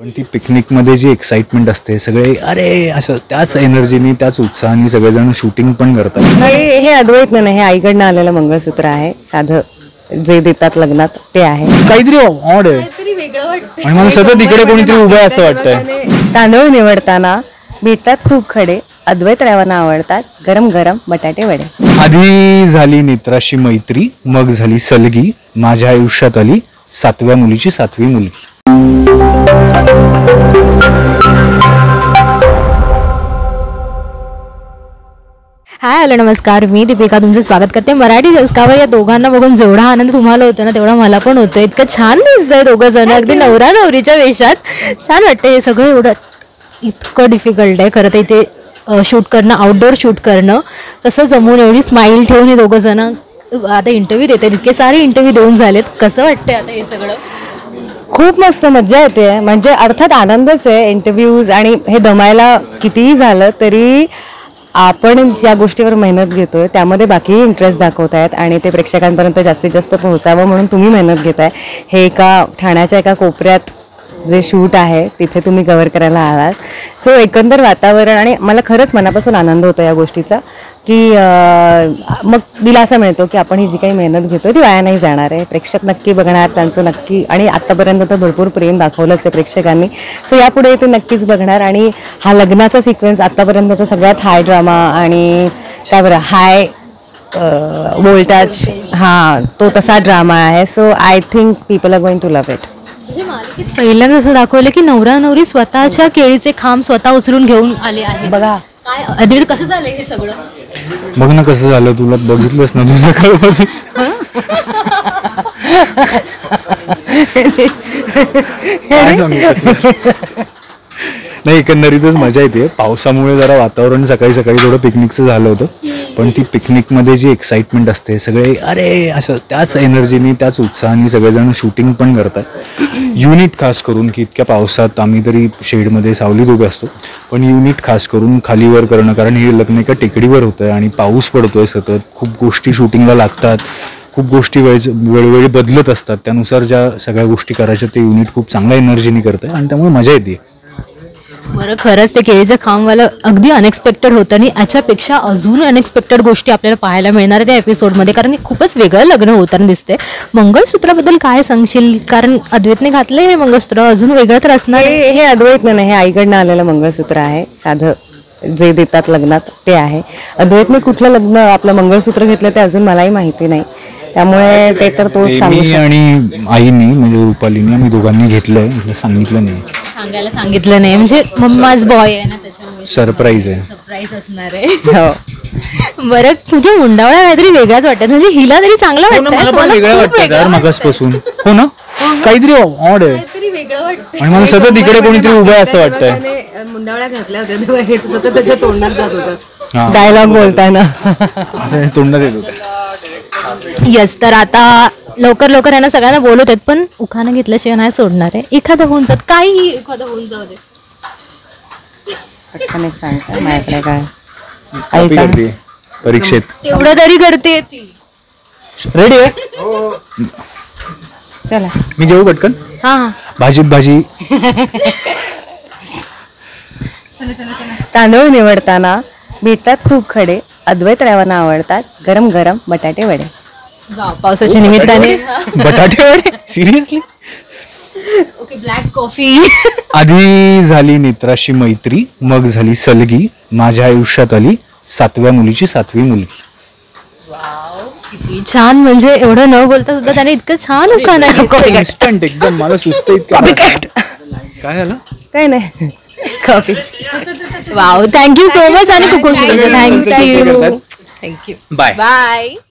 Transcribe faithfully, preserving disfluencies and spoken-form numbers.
पण ती पिकनिकमध्ये जी एक्साइटमेंट असते, सगळे अरे असं त्याच एनर्जीनी त्याच उत्साहाने सगळेजण शूटिंग पण करतात. हे हे अद्वैत नाही, हे आईकडनं आलेलं मंगळसूत्र आहे. साधं जे देतात लग्नात ते आहे. काहीतरी ऑड आहे आणि मला सतत इकडे कोणीतरी उभं आहे असं वाटतंय. तांदूळ निवडताना भेटतात खूप खडे, अद्वैत रावांना आवडतात गरम गरम बटाटे वडे. आधी झाली नेत्राशी मैत्री, मग झाली सलगी, माझ्या आयुष्यात आली सातव्या मुलीची सातवी मुलगी. हाय हॅलो नमस्कार, मी दीपिका तुमचं स्वागत करते मराठी जसकावर. या दोघांना बघून जेवढा आनंद तुम्हाला होतो ना तेवढा मला पण होतो. इतकं छान दिसतंय दोघं जण, अगदी नवरा नवरीच्या वेशात. छान वाटतं. हे सगळं एवढं इतकं डिफिकल्ट आहे खरं तर इथे शूट करणं, आउटडोअर शूट करणं. तसं जमून एवढी स्माईल ठेवून हे दोघं जण आता इंटरव्ह्यू देत आहेत. इतके सारे इंटरव्ह्यू देऊन झालेत. कसं वाटतंय आता हे सगळं? खूप मस्त मजा येते. म्हणजे अर्थात आनंदच आहे. इंटरव्ह्यूज आणि हे दमायला कितीही झालं तरी आपण ज्या गोष्टीवर मेहनत घेतोय त्यामध्ये बाकीही इंटरेस्ट दाखवत आहेत आणि ते प्रेक्षकांपर्यंत जास्तीत जास्त पोहोचावं म्हणून तुम्ही मेहनत घेताय. हे एका ठाण्याच्या एका कोपऱ्यात जे शूट आहे तिथे तुम्ही कव्हर करायला आलात. सो एकंदर वातावरण आणि मला खरंच मनापासून आनंद होतो या गोष्टीचा की मग दिलासा मिळतो की आपण ही जी काही मेहनत घेतोय ती वाया नाही जाणार आहे. प्रेक्षक नक्की बघणार, त्यांचं नक्की, आणि आत्तापर्यंत तर भरपूर प्रेम दाखवलंच आहे प्रेक्षकांनी. सो यापुढे ते नक्कीच बघणार. आणि हा लग्नाचा सिक्वेन्स आत्तापर्यंतचा सगळ्यात हाय ड्रामा आणि काय बरं हाय वोल्टाज, हां तो तसा ड्रामा आहे. So I think people are going to love it. म्हणजे मालिकेत पहिल्यांदा असं दाखवलं की नवरा नवरी स्वतःच्या केळीचे खांब स्वतः उचलून घेऊन आले आहे. बघा काय अद्वैत कसं झालं हे सगळं? बघ ना कसं झालं, तुला बघितलंच ना तुझं सकाळपासून. काय सांगू नाही, एकंदरीतच मजा येते. पावसामुळे जरा वातावरण सकाळी सकाळी थोडं पिकनिकचं झालं होतं, पण ती पिकनिकमध्ये जी एक्साइटमेंट असते, सगळे अरे असं त्याच एनर्जीनी त्याच उत्साहाने सगळेजण शूटिंग पण करतात. युनिट खास करून की इतक्या पावसात आम्ही तरी शेडमध्ये सावलीत उभे असतो, पण युनिट खास करून खालीवर करणं, कारण हे लग्न एका टेकडीवर होतं आहे आणि पाऊस पडतोय सतत. खूप गोष्टी शूटिंगला लागतात, खूप गोष्टी वेळ वेळोवेळी बदलत असतात. त्यानुसार ज्या सगळ्या गोष्टी करायच्या ते युनिट खूप चांगल्या एनर्जीने करतं आहे आणि त्यामुळे मजा येते. बरं, खरंच ते केळीचं खांबवालं अगदी अनएक्सपेक्टेड होतं आणि याच्यापेक्षा अजून अनएक्सपेक्टेड गोष्टी आपल्याला पाहायला मिळणार आहे त्या एपिसोडमध्ये, कारण हे खूपच वेगळं लग्न होताना दिसते. मंगळसूत्राबद्दल काय सांगशील? कारण अद्वैतने घातलंय हे मंगळसूत्र, अजून वेगळं तर असणार. हे हे अद्वैत नाही, हे आईकडनं आलेलं मंगळसूत्र आहे. साधं जे देतात लग्नात ते आहे. अद्वैतने कुठलं लग्न आपलं मंगळसूत्र घेतलं ते अजून मलाही माहिती नाही, त्यामुळे ते तर तो मी आणि आईनी म्हणजे रुपालीने आम्ही दोघांनी घेतलंय, सांगितलं नाही, सांगायला सांगितलं नाही. म्हणजे मम्माच बॉय आहे ना, त्याच्यामुळे सरप्राईज आहे. सरप्राईज असणार आहे. बरं, तुझ्या मुंडावळ्या काहीतरी वेगळाच वाटत. म्हणजे हिला तरी चांगलं वाटतं, मला पण वेगळं वाटतं यार मगासपासून. हो ना, काहीतरी ऑड आहे आणि मला सतत इकडे कोणीतरी उभं आहे असं वाटतंय. मुंडावळ्या घातल्या होत्या तेव्हा हे सतत त्याच्या तोंडात जात होतं डायलॉग बोलताना तोंडात येत होतं. यस, तर आता लवकर लवकर यांना सगळ्यांना बोलत आहेत, पण उखाणं घेतल्याशिवाय नाही सोडणार आहे. एखादं होऊन जात, काही एखादं होऊन जाऊ दे. पटकन एक सांगता माझ्याकडे काय कॉपी करते परीक्षेत, तेवढं तरी करते ती. रेडी आहे? चला मी घेऊ पटकन. हा, भाजीत भाजी. तांदूळ निवडताना भेटतात खूप खडे, अद्वैत रावांना आवडतात गरम गरम बटाटे वडे. वाव, पावसाच्या निमित्ताने बटाटे वडे, सिरियसली. Okay, black coffee. आधी झाली नेत्राशी मैत्री, मग झाली सलगी, माझ्या आयुष्यात आली सातव्या मुलीची सातवी मुलगी. किती छान. म्हणजे एवढं न बोलता सुद्धा त्याने इतकं छान उखाणं इन्स्टंट एकदम. मला सुचतं इतकं. काय झालं? काय नाही, coffee. Wow, thank you so much. आणि कुकुम थँक्यू थँक्यू. Bye bye.